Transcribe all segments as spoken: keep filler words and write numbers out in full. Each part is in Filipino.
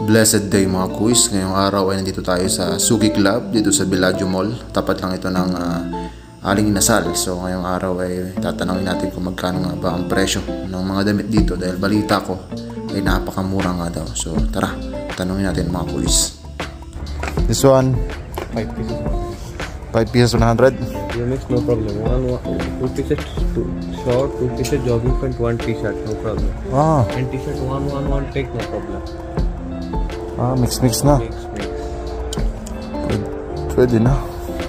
Blessed day mga kuis. Ngayong araw ay nandito tayo sa Suki Club dito sa Bellagio Mall. Tapat lang ito ng uh, Aling Inasal. So ngayong araw ay tatanungin natin kung magkano nga ba ang presyo ng mga damit dito dahil balita ko ay napakamura nga daw. So tara, tanungin natin mga kuis. This one five pieces. five pieces one hundred. Yeah, mix, no problem. One, one two pieces two, short, two pieces jogging pant, one t-shirt, no problem. Ah. And t-shirt one one one take, no problem. Ah, mix mix na. Mix mix. Pwede, pwede na.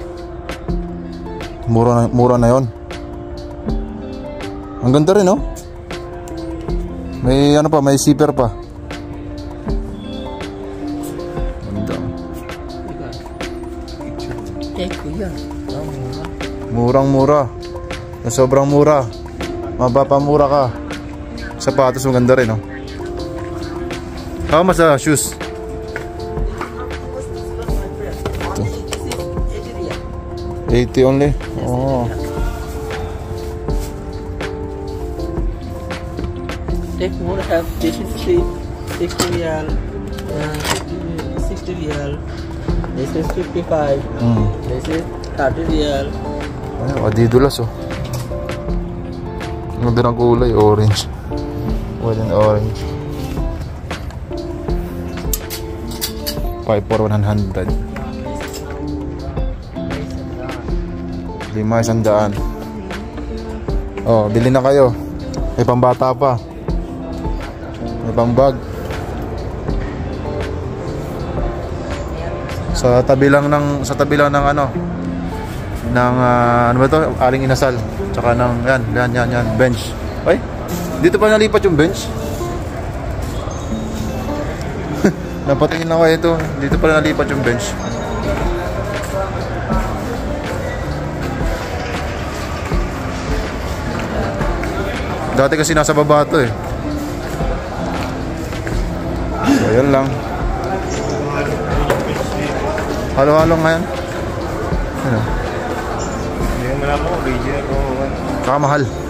Mura na, mura na 'yon. Ang ganda rin, no? May ano pa, may zipper pa. Ganda. Take ko yan. Murang mura. Sobrang mura. Mapapamura ka. Sapatos maganda rin, no? How much the shoes? eighty only? Oh. Take more, have this is three, sixty real, uh, sixty real, this is fifty-five, Mm. this is thirty real. Ay, adidulas, oh. Ang ganda ng kulay, orange. White and orange. five for one hundred. Lima isang daan. Oh, bili na kayo. May pambata pa. May pambag. Sa tabi lang ng sa tabi lang ng ano ng uh, ano ba to? Aling Inasal. Tsaka ng yan, yan, yan, yan, bench. Ay, dito pa nalipat yung bench. Napatingin lang ako ito. Dito pa nalipat yung bench. Dati kasi nasa baba ito eh. So, yan lang. Halo-halo ngayon. Ano? Hindi mo na po, original ko. Saka mahal.